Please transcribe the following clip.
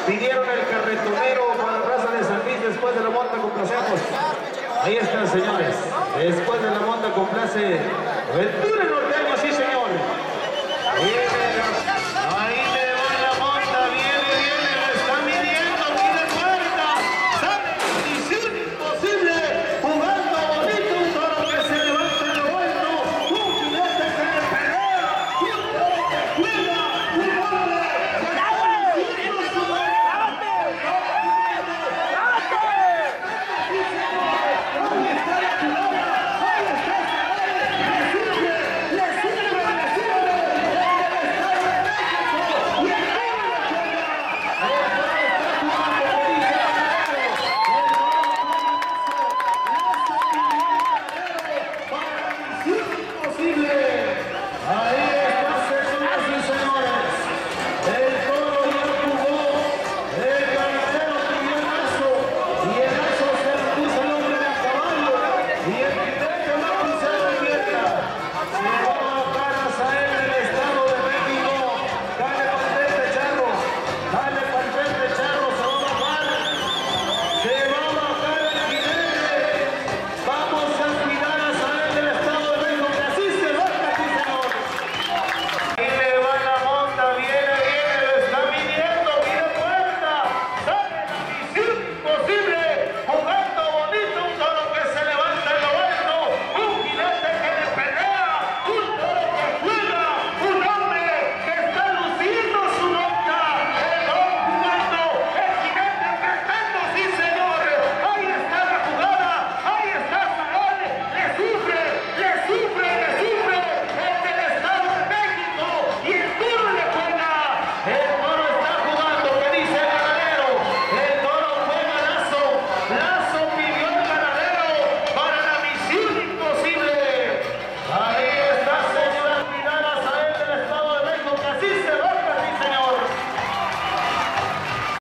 Pidieron el carretonero para la raza de San Luis después de la monta complacemos. Ahí están, señores. Después de la monta complace Ventura Norteño, sí, señor.